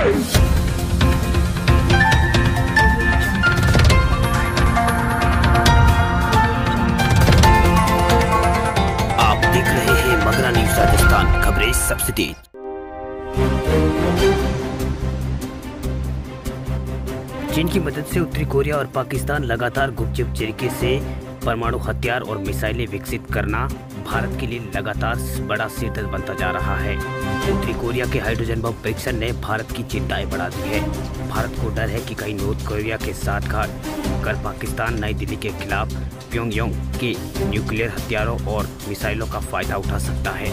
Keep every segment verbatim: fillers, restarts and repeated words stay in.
आप देख रहे हैं मगरा न्यूज़ राजस्थान, खबरें सबसे तेज। चीन की मदद से उत्तरी कोरिया और पाकिस्तान लगातार गुपचुप तरीके से परमाणु हथियार और मिसाइलें विकसित करना भारत के लिए लगातार बड़ा सिरदर्द बनता जा रहा है। उत्तरी कोरिया के हाइड्रोजन बम परीक्षण ने भारत की चिंताएं बढ़ा दी है। भारत को डर है कि कहीं नॉर्थ कोरिया के साथ घाट कर पाकिस्तान नई दिल्ली के खिलाफ प्योंगयांग के न्यूक्लियर हथियारों और मिसाइलों का फायदा उठा सकता है।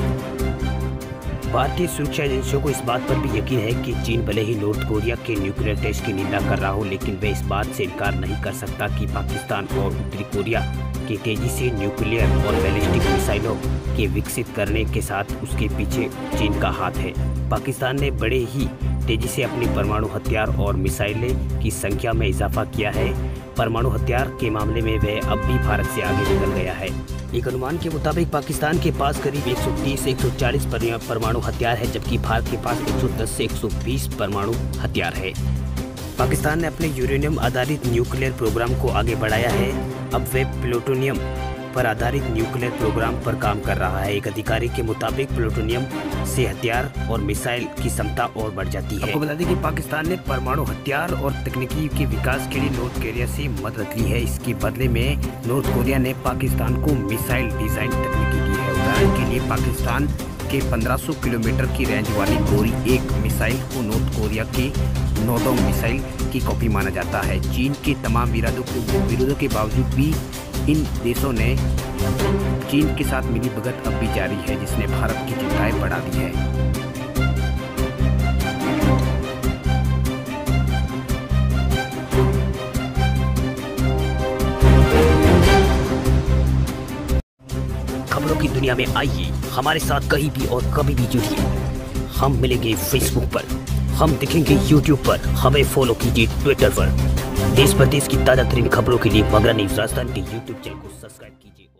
भारतीय सुरक्षा एजेंसियों को इस बात पर भी यकीन है कि चीन भले ही नॉर्थ कोरिया के न्यूक्लियर टेस्ट की निंदा कर रहा हो, लेकिन वे इस बात से इनकार नहीं कर सकता कि पाकिस्तान और उत्तरी कोरिया के तेजी से न्यूक्लियर और बैलिस्टिक मिसाइलों के विकसित करने के साथ उसके पीछे चीन का हाथ है। पाकिस्तान ने बड़े ही तेजी से अपनी परमाणु हथियार और मिसाइलें की संख्या में इजाफा किया है। परमाणु हथियार के मामले में वह अब भी भारत से आगे निकल गया है। एक अनुमान के मुताबिक पाकिस्तान के पास करीब एक सौ तीस से एक सौ चालीस परमाणु हथियार है, जबकि भारत के पास एक सौ दस से एक सौ बीस परमाणु हथियार है। पाकिस्तान ने अपने यूरेनियम आधारित न्यूक्लियर प्रोग्राम को आगे बढ़ाया है। अब वह प्लूटोनियम पर आधारित न्यूक्लियर प्रोग्राम पर काम कर रहा है। एक अधिकारी के मुताबिक प्लूटोनियम से हथियार और मिसाइल की क्षमता और बढ़ जाती है। आपको बता दें कि पाकिस्तान ने परमाणु हथियार और तकनीकी के विकास के लिए नॉर्थ कोरिया से मदद ली है। इसके बदले में नॉर्थ कोरिया ने पाकिस्तान को मिसाइल डिजाइन तकनीकी दी है। उदाहरण के लिए पाकिस्तान के पंद्रह सौ किलोमीटर की रेंज वाली गोरी एक मिसाइल को नॉर्थ कोरिया के नोडोंग मिसाइल की कॉपी माना जाता है। चीन के तमाम विरोधों के विरोधों के बावजूद भी इन देशों ने चीन के साथ मिली भगत अब भी जारी है, जिसने भारत की चिंताएं बढ़ा दी है। खबरों की दुनिया में आइए हमारे साथ कहीं भी और कभी भी जुड़िए। हम मिलेंगे फेसबुक पर, हम दिखेंगे यूट्यूब पर, हमें फॉलो कीजिए ट्विटर पर। देश प्रदेश की ताजा तरीन खबरों के लिए मगरा न्यूज़ राजस्थान के यूट्यूब चैनल को सब्सक्राइब कीजिए।